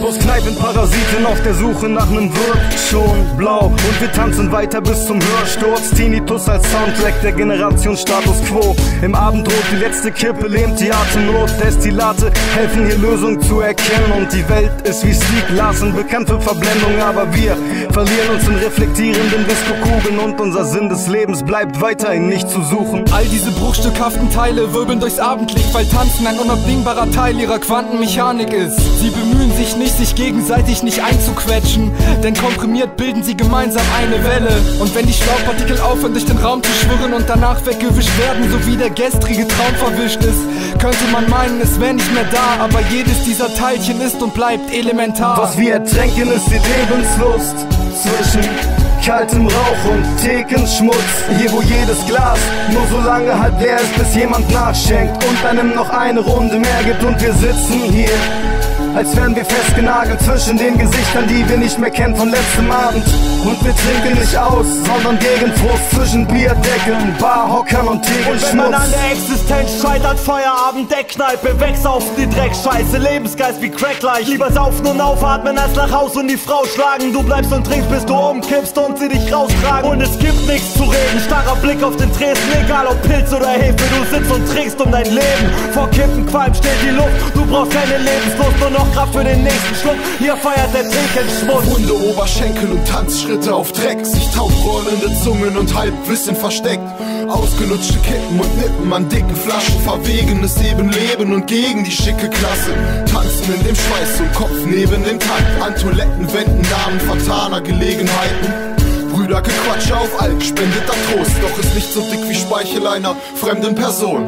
Bloß Kneipenparasiten auf der Suche nach nem Wirt. Schon blau und wir tanzen weiter bis zum Hörsturz. Tinnitus als Soundtrack der Generation Status Quo. Im Abendrot die letzte Kippe lähmt die Atemnot. Destillate helfen hier Lösungen zu erkennen. Und die Welt ist wie Stieg Larsson, bekannt für Verblendung. Aber wir verlieren uns in reflektierenden Diskokugeln. Und unser Sinn des Lebens bleibt weiterhin nicht zu suchen. All diese bruchstückhaften Teile wirbeln durchs Abendlicht, weil Tanzen ein unabdingbarer Teil ihrer Quantenmechanik ist. Sie bemühen sich nicht, sich gegenseitig nicht einzuquetschen, denn komprimiert bilden sie gemeinsam eine Welle. Und wenn die Staubpartikel aufhören durch den Raum zu schwirren und danach weggewischt werden, so wie der gestrige Traum verwischt ist, könnte man meinen, es wäre nicht mehr da, aber jedes dieser Teilchen ist und bleibt elementar. Was wir ertränken ist die Lebenslust zwischen kaltem Rauch und Thekenschmutz. Hier wo jedes Glas nur so lange halb leer ist, bis jemand nachschenkt und einem noch eine Runde mehr gibt. Und wir sitzen hier, als wären wir festgenagelt zwischen den Gesichtern, die wir nicht mehr kennen von letztem Abend. Und wir trinken nicht aus, sondern gegen Frust zwischen Bierdeckeln, Barhockern und Tegelschmutz. Und wenn man an der Existenz scheitert, Feierabend, Deckkneipe, wegsaufen die Dreckscheiße, Lebensgeist wie Crackleich. Lieber saufen und aufatmen, als nach Haus und die Frau schlagen. Du bleibst und trinkst, bis du umkippst und sie dich raustragen. Und es gibt nichts zu reden, starrer Blick auf den Tresen, egal ob Pilz oder Hefe, du sitzt und trinkst um dein Leben. Vor Kippenqualm steht die Luft, du brauchst keine Lebenslust, nur noch Kraft für den nächsten Schluck. Hier feiert der Thekenschmutz. Wunde Oberschenkel und Tanzschritte auf Dreck, sich taubrollende Zungen und Halbwissen versteckt. Ausgelutschte Kippen und Nippen an dicken Flaschen, verwegenes Leben und gegen die schicke Klasse. Tanzen in dem Schweiß und Kopf neben dem Takt, an Toilettenwänden Namen vertaner Gelegenheiten. Brüdergequatsche auf Alk, spendeter Trost, doch ist nicht so dick wie Speichel einer fremden Person.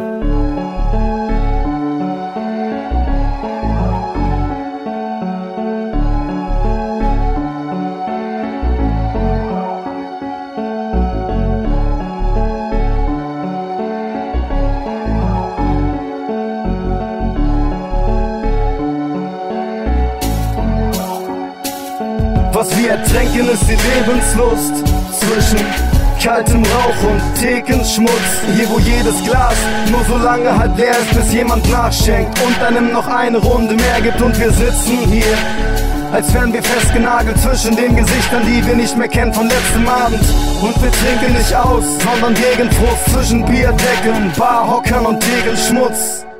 Was wir ertränken ist die Lebenslust zwischen kaltem Rauch und Thekenschmutz. Hier wo jedes Glas nur so lange halb leer ist, bis jemand nachschenkt und einem noch eine Runde mehr gibt. Und wir sitzen hier, als wären wir festgenagelt zwischen den Gesichtern, die wir nicht mehr kennen von letztem Abend. Und wir trinken nicht aus, sondern gegen Frust zwischen Bierdeckeln, Barhockern und Tegelschmutz.